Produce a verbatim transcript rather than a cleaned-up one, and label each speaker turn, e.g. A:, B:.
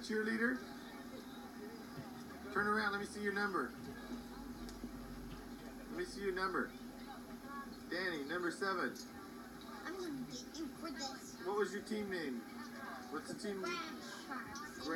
A: cheerleader? Turn around, let me see your number. Let me see your number. Danny, number seven.
B: I'm gonna get you for this.
A: What was your team name? What's the team name?
B: Grab sharks.